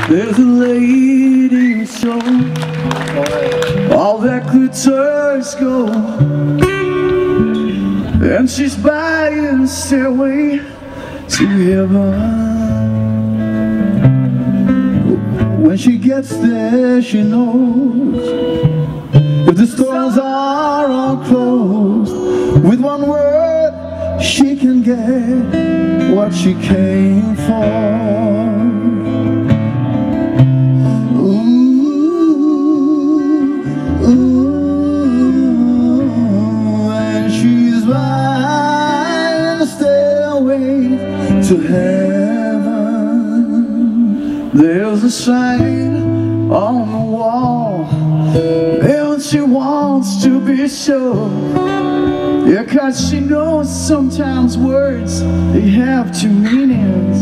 There's a lady in show, all that glitters gold, and she's buying a stairway to heaven. When she gets there, she knows if the stores are all closed, with one word she can get what she came for. To heaven, there's a sign on the wall, and she wants to be sure. Yeah, 'cause she knows sometimes words, they have two meanings.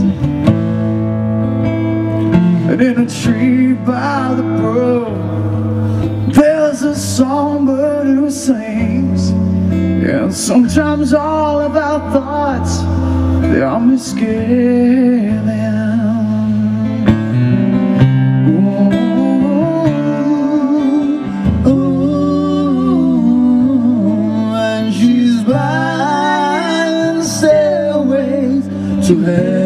And in a tree by the brook, there's a songbird who sings. And sometimes all of our thoughts, they are misgiven. And she's buying stairways to heaven.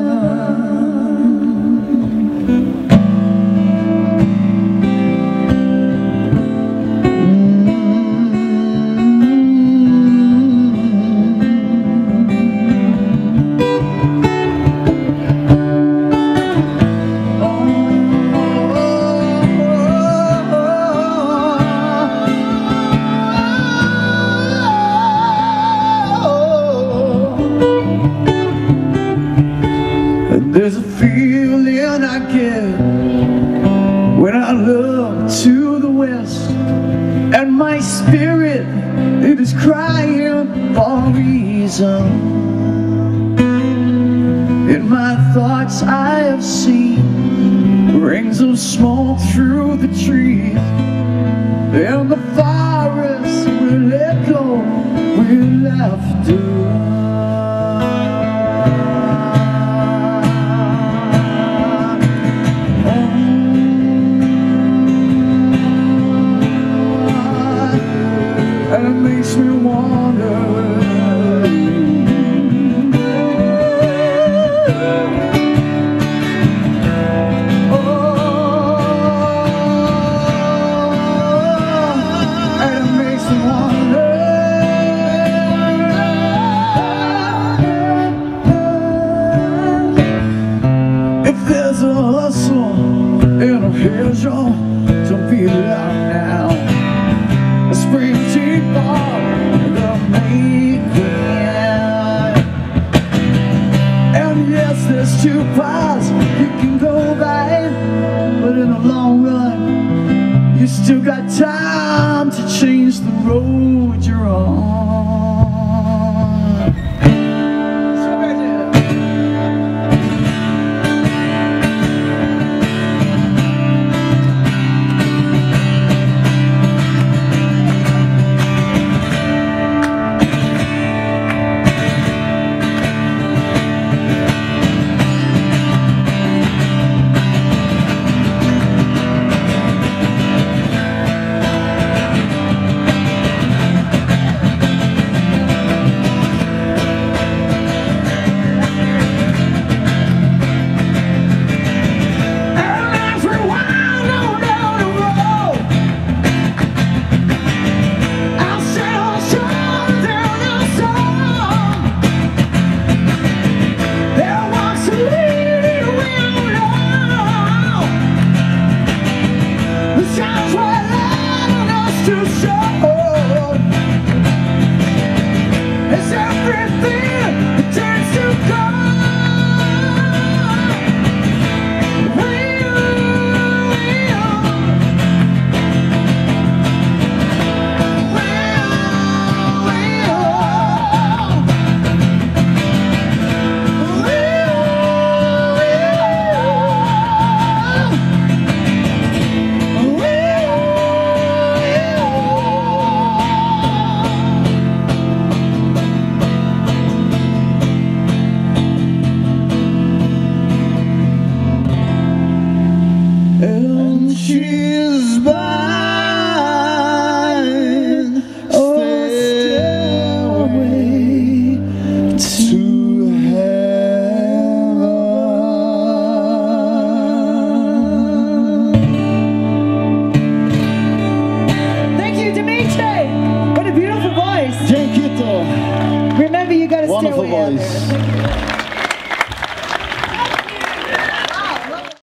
There's a feeling I get when I look to the west, and my spirit, it is crying for a reason. In my thoughts I have seen rings of smoke through the trees, and the forest will echo with laughter. And it makes me wonder, and it makes me wonder if there's a hustle in a hedgerow. Don't be loud now. A spring tea bar, the making. And yes, there's two paths you can go by, but in the long run, you still got time to change the road you're on. wonderful voice.